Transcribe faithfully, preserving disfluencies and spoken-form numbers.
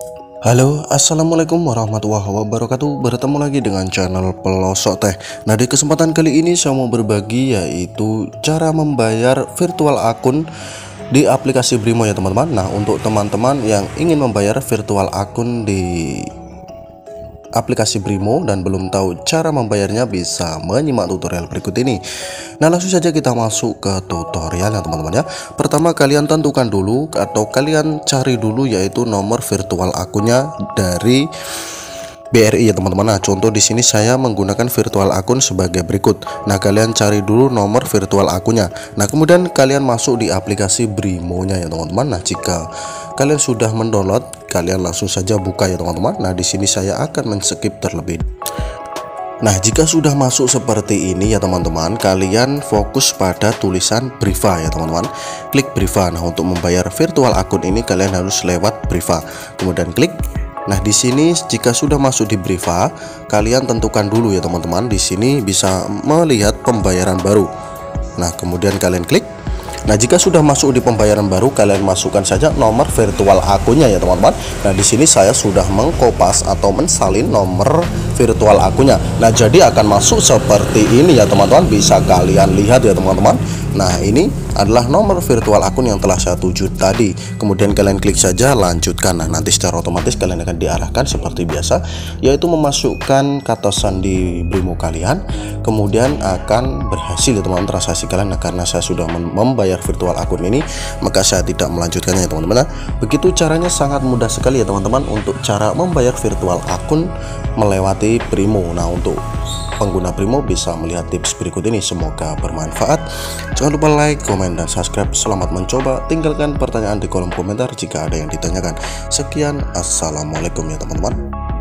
Halo, assalamualaikum warahmatullahi wabarakatuh. Bertemu lagi dengan channel Pelosok Teh. Nah, di kesempatan kali ini saya mau berbagi yaitu cara membayar virtual akun di aplikasi Brimo ya teman-teman. Nah, untuk teman-teman yang ingin membayar virtual akun di aplikasi Brimo dan belum tahu cara membayarnya, bisa menyimak tutorial berikut ini. Nah, langsung saja kita masuk ke tutorial ya teman-teman ya. Pertama, kalian tentukan dulu atau kalian cari dulu yaitu nomor virtual akunnya dari B R I ya teman-teman. Nah, contoh di sini saya menggunakan virtual akun sebagai berikut. Nah, kalian cari dulu nomor virtual akunnya. Nah, kemudian kalian masuk di aplikasi Brimo-nya ya teman-teman. Nah, jika kalian sudah mendownload, kalian langsung saja buka ya teman-teman. Nah, di sini saya akan men-skip terlebih. Nah, jika sudah masuk seperti ini ya teman-teman, kalian fokus pada tulisan Briva ya teman-teman. Klik Briva. Nah, untuk membayar virtual akun ini kalian harus lewat Briva. Kemudian klik. Nah, di sini jika sudah masuk di Briva, kalian tentukan dulu ya teman-teman. Di sini bisa melihat pembayaran baru. Nah, kemudian kalian klik. Nah, jika sudah masuk di pembayaran baru, kalian masukkan saja nomor virtual akunnya ya teman-teman. Nah, di sini saya sudah mengkopas atau mensalin nomor virtual akunnya. Nah, jadi akan masuk seperti ini ya teman-teman. Bisa kalian lihat ya teman-teman. Nah, ini adalah nomor virtual akun yang telah saya tuju tadi. Kemudian kalian klik saja lanjutkan. Nah, nanti secara otomatis kalian akan diarahkan seperti biasa, yaitu memasukkan kata sandi Brimo kalian. Kemudian akan berhasil ya teman-teman transaksi kalian. Nah, karena saya sudah membayar virtual akun ini, maka saya tidak melanjutkannya ya teman-teman. Nah, begitu caranya, sangat mudah sekali ya teman-teman untuk cara membayar virtual akun melewati Brimo. Nah, untuk pengguna Brimo bisa melihat tips berikut ini, semoga bermanfaat. Jangan lupa like, komen, dan subscribe. Selamat mencoba. Tinggalkan pertanyaan di kolom komentar jika ada yang ditanyakan. Sekian, assalamualaikum ya teman-teman.